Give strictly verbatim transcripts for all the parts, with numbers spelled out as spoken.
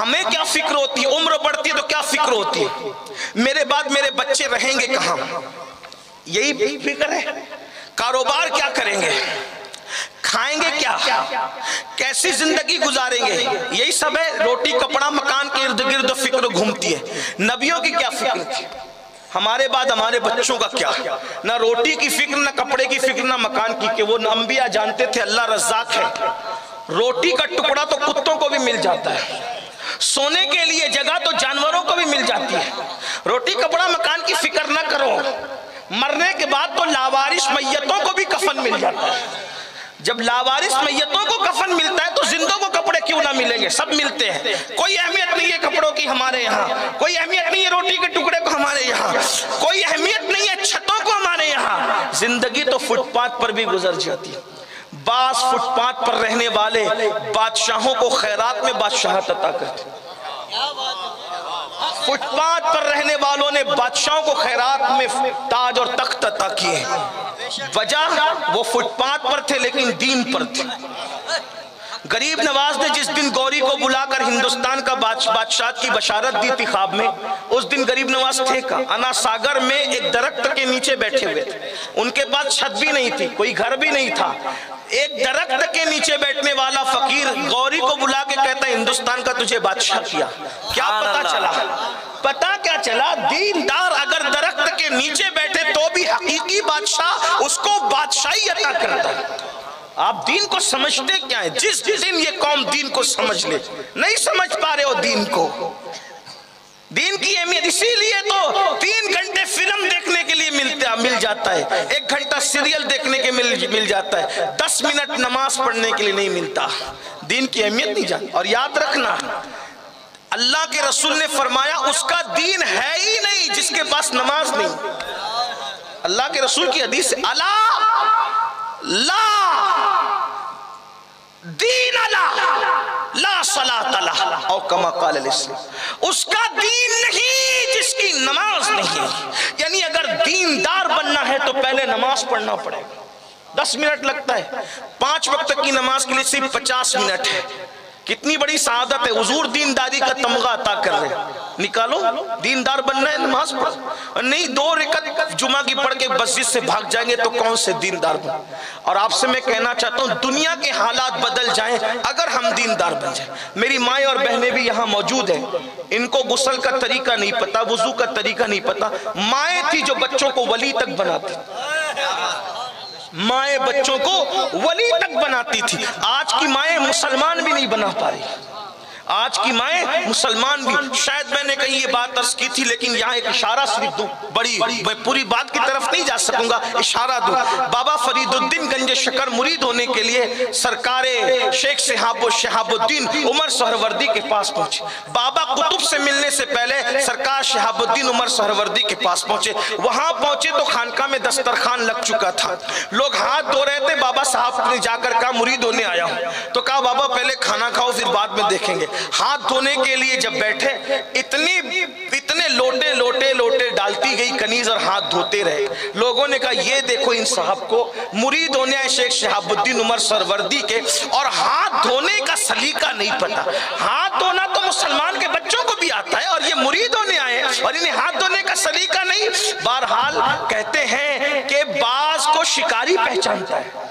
ہمیں کیا فکر ہوتی ہے؟ عمر بڑھتی ہے تو کیا فکر ہوتی ہے؟ میرے بعد میرے بچے رہیں گے کہاں، یہی فکر ہے۔ کاروبار کیا کریں گے، کھائیں گے کیا، کیسی زندگی گزاریں گے، یہی سب ہے۔ روٹی کپڑا مکان کے ارد گرد فکر گھومتی ہے۔ نبیوں کی کیا فکر تھی؟ ہمارے بعد ہمارے بچوں کا کیا، نہ روٹی کی فکر، نہ کپڑے کی فکر، نہ مکان کی، کہ وہ انبیاء جانتے تھے اللہ رزاق ہے۔ روٹی کا ٹکڑا تو کتوں کو بھی مل جاتا ہے، سونے کے لیے جگہ تو جانوروں کو بھی مل جاتی ہے۔ روٹی کپڑا مکان کی فکر نہ کرو، مرنے کے بعد تو لاوارث میتوں کو بھی کفن مل جاتا ہے۔ جب لاوارث میتوں کو کفن ملتا ہے تو زندوں کو کپڑے کیوں نہ ملیں گے؟ سب ملتے ہیں، کوئی اہمیت نہیں ہے کپڑوں کی ہمارے یہاں، کوئی اہمیت نہیں ہے روٹی کے ٹکڑے کو ہمارے یہاں، کوئی اہمیت نہیں ہے چھتوں کو ہمارے یہاں۔ زندگی تو فٹ پاتھ پر بھی گزر جاتی ہے۔ بعض فٹ پاتھ پر رہنے والے بادشاہوں کو خیرات میں بادشاہت عطا کرتے ہیں۔ فٹ پاتھ پر رہنے والوں نے بادشاہوں کو خیرات میں تاج اور تخت عطا کیے، وجہ وہ فٹ پاتھ پر تھے لیکن دین پر تھے۔ غریب نواز نے جس دن گوری کو بلا کر ہندوستان کا بادشاہت کی بشارت دی تھی خواب میں، اس دن غریب نواز تھے کا انا ساگر میں ایک درخت کے نیچے بیٹھے ہوئے تھے۔ ان کے پاس چھت بھی نہیں تھی، کوئی گھر بھی نہیں تھا۔ ایک درخت کے نیچے بیٹھنے والا فقیر گوری کو بلا کے کہتا ہے ہندوستان کا تجھے بادشاہ کیا۔ کیا پتا چلا؟ پتا کیا چلا؟ دیندار اگر درخت کے نیچے بیٹھے تو بھی حقیقی بادشاہ اس کو بادشاہی عطا کرتا ہے۔ آپ دین کو سمجھتے کیا ہے؟ جس دن یہ قوم دین کو سمجھ لے، نہیں سمجھ پا رہے ہو دین کو، دین کی اہمیت۔ اسی لیے تو تین گھنٹے فلم دیکھنے کے لیے ملتا مل جاتا ہے، ایک گھنٹہ سیریل دیکھنے کے مل مل جاتا ہے، دس منٹ نماز پڑھنے کے لیے نہیں ملتا۔ دین کی اہمیت نہیں جانتا۔ اور یاد رکھنا، اللہ کے رسول نے فرمایا اس کا دین ہے ہی نہیں جس کے پاس نماز نہیں۔ اللہ کے رسول کی حدیث ہے، الا لا دین اللہ لا صلاۃ لہ، او کما قال الاسلام، اس کا دین نہیں جس کی نماز نہیں ہے۔ یعنی اگر دیندار بننا ہے تو پہلے نماز پڑھنا پڑے گا۔ دس منٹ لگتا ہے، پانچ وقت کی نماز کے لیے صرف پچاس منٹ ہے۔ کتنی بڑی سعادت ہے، حضور دینداری کا تمغہ عطا کر رہے ہیں۔ نکالو، دیندار بننا ہے نماز پڑھ، اور نہیں دو رکعت جمعہ کی پڑھ کے مسجد سے بھاگ جائیں گے تو کون سے دیندار بن۔ اور آپ سے میں کہنا چاہتا ہوں دنیا کے حالات بدل جائیں اگر ہم دیندار بن جائیں۔ میری مائیں اور بہنیں بھی یہاں موجود ہیں، ان کو غسل کا طریقہ نہیں پتا، وضو کا طریقہ نہیں پتا۔ مائیں تھی جو بچوں کو ولی تک بناتی، مائیں بچوں کو ولی تک بناتی تھی۔ آج کی مائیں مسلمان بھی نہیں بنا پا رہی، آج کی مائیں مسلمان بھی۔ شاید میں نے کہیں یہ بات عرض کی تھی لیکن یہاں ایک اشارہ صرف دوں، بڑی میں پوری بات کی طرف نہیں جا سکوں گا، اشارہ دوں۔ بابا فرید الدین گنج شکر مرید ہونے کے لیے سرکار شیخ شہاب شہاب الدین عمر سہروردی کے پاس پہنچے۔ بابا قطب سے ملنے سے پہلے سرکار شہاب الدین عمر سہروردی کے پاس پہنچے۔ وہاں پہنچے تو خانقاہ میں دسترخوان لگ چکا تھا، لوگ ہاتھ دھو رہے تھے۔ بابا صاحب نے جا کر کہا مرید ہونے آیا ہوں، تو کہا بابا پہلے کھانا کھاؤ پھر بعد میں دیکھیں گے۔ ہاتھ دھونے کے لیے جب بیٹھے اتنی اتنے لوٹے لوٹے لوٹے ڈالتی گئی کنیز اور ہاتھ دھوتے رہے۔ لوگوں نے کہا یہ دیکھو ان صاحب کو، مرید ہونے آئے شیخ شہاب الدین عمر سہروردی کے اور ہاتھ دھونے کا سلیقہ نہیں پتا۔ ہاتھ دھونا تو مسلمان کے بچوں کو بھی آتا ہے اور یہ مرید ہونے آئے اور انہیں ہاتھ دھونے کا سلیقہ نہیں۔ بہرحال کہتے ہیں کہ باز کو شکاری پہچانتا ہے،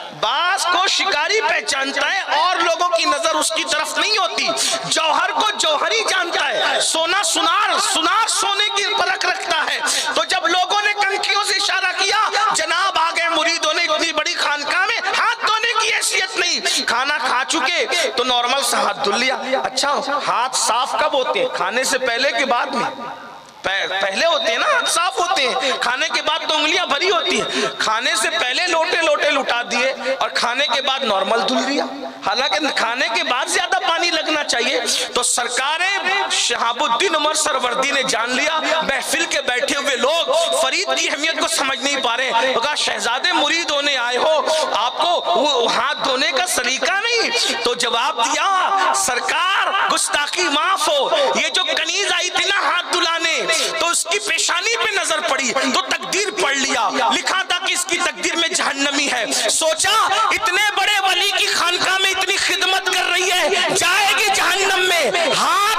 باز کو شکاری پہچانتا ہے اور لوگوں کی نظر اس کی طرف نہیں ہوتی۔ جوہر کو جوہری جانتا ہے، سونا سنار سنار سونے کی پرکھ رکھتا ہے۔ تو جب لوگوں نے کنکھیوں سے اشارہ کیا جناب آ گئے مریدوں نے اتنی بڑی خانقاہ میں، ہاتھ دھونے کی حیثیت نہیں، کھانا کھا چکے تو نارمل سا ہاتھ دھل لیا۔ اچھا ہاتھ صاف کب ہوتے ہیں؟ کھانے سے پہلے کے بعد میں؟ پہلے ہوتے ہیں نا، ہاتھ صاف ہوتے ہیں، کھانے کے بعد تو انگلیاں بھری ہوتی ہیں۔ کھانے سے پہلے لوٹے لوٹے لٹا دیے اور کھانے کے بعد نارمل دھل دیا، حالانکہ کھانے کے بعد زیادہ پانی لگنا چاہیے۔ تو سرکار شہاب الدین عمر سہروردی نے جان لیا محفل کے بیٹھے ہوئے لوگ فرید کی اہمیت کو سمجھ نہیں پا رہے ہیں۔ کہا شہزادے مرید ہونے آئے ہو، آپ کو وہ ہاتھ دھونے کا سلیقہ نہیں؟ تو جواب دیا سرکار گستاخی معاف ہو، یہ جو کنیز آئی تھی نا ہاتھ دھلانے تو اس کی پیشانی پہ نظر پڑی تو تقدیر پڑھ لیا، لکھا تھا کہ اس کی تقدیر میں جہنمی ہے۔ سوچا اتنے بڑے ولی کی خانقاہ میں اتنی خدمت کر رہی ہے، جائے گی جہنم میں، ہاتھ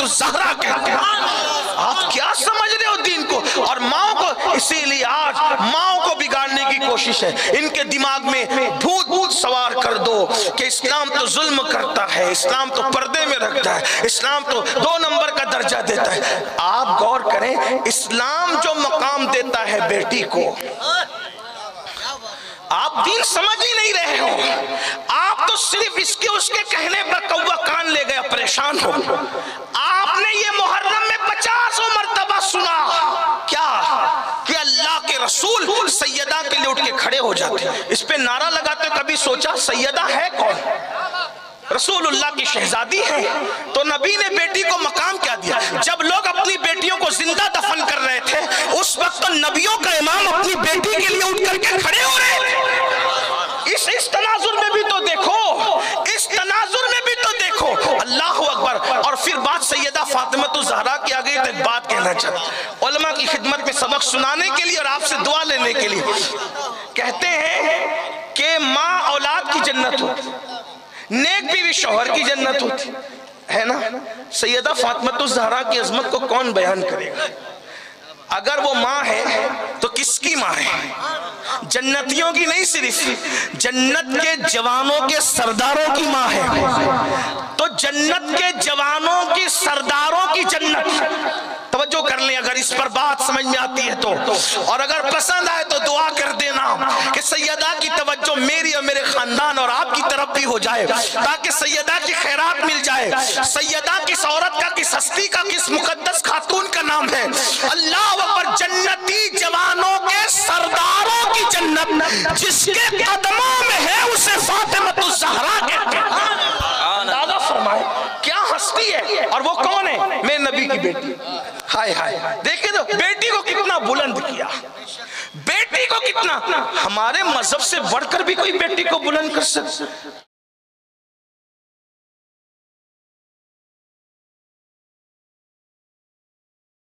الزہرا کہتے ہیں۔ آپ کیا سمجھ رہے ہو دین کو؟ اور ماؤں کو، اسی لیے آج ماؤں کو بگاڑنے کی کوشش ہے۔ ان کے دماغ میں بھوت بھوت سوار کر دو کہ اسلام تو ظلم کرتا ہے، اسلام تو پردے میں رکھتا ہے، اسلام تو دو نمبر کا درجہ دیتا ہے۔ آپ غور کریں، اسلام جو مقام دیتا ہے بیٹی کو، آپ دین سمجھ ہی نہیں رہے ہو۔ آپ تو صرف اس کے اس کے کہنے پر کوا کان لے گیا، پریشان ہو۔ آپ نے یہ محرم میں پچاسوں مرتبہ سنا کیا کہ اللہ کے رسول سیدہ کے لیے اٹھ کے کھڑے ہو جاتے، اس پہ نعرہ لگاتے، کبھی سوچا سیدہ ہے کون؟ رسول اللہ کی شہزادی ہے۔ تو نبی نے بیٹی کو مقام کیا دیا؟ جب لوگ اپنی بیٹیوں کو زندہ دفن کر رہے تھے، اس وقت تو نبیوں کا امام اپنی بیٹی کے لیے اٹھ کر کے کھڑے ہو رہے تھے۔ اس اس تناظر میں بھی تو دیکھو، اس تناظر میں بھی تو دیکھو، اللہ اکبر۔ اور پھر بات سیدہ فاطمہ الزہرا کی آگئی، تو ایک بات کہنا چاہتا، علماء کی خدمت میں سبق سنانے کے لیے اور آپ سے دعا لینے کے لیے، کہتے ہیں کہ ماں اولاد کی جنت ہوتی، نیک بیوی شوہر کی جنت ہوتی ہے نا۔ سیدہ فاطمہ الزہرا کی عظمت کو کون بیان کرے گا؟ اگر وہ ماں ہے تو کس کی ماں ہے؟ جنتیوں کی نہیں، صرف جنت کے جوانوں کے سرداروں کی ماں ہے۔ تو جنت کے جوانوں کی سرداروں کی جنت، توجہ کر لیں اگر اس پر بات سمجھ میں آتی ہے تو، اور اگر پسند آئے تو دعا کر دینا کہ سیدہ کی توجہ میری اور میرے خاندان اور آپ کی طرف بھی ہو جائے، تاکہ سیدہ کی خیرات مل جائے۔ سیدہ کس عورت کا، کس ہستی کا، کس مقدس خاتون کا نام ہے؟ اللہ اکبر۔ جنتی جوانوں کے سرداروں کی جنت جس کے قدموں میں ہے، اسے فاطمہ الزہرا کہتے ہیں۔ اندازہ فرمائے کیا ہستی ہے، اور وہ کون ہے؟ میرے نبی کی بیٹی۔ ہائے ہائے، دیکھیں تو بیٹی کو کتنا بلند کیا، بیٹی کو کتنا، ہمارے مذہب سے بڑھ کر بھی کوئی بیٹی کو بلند کر سکتا؟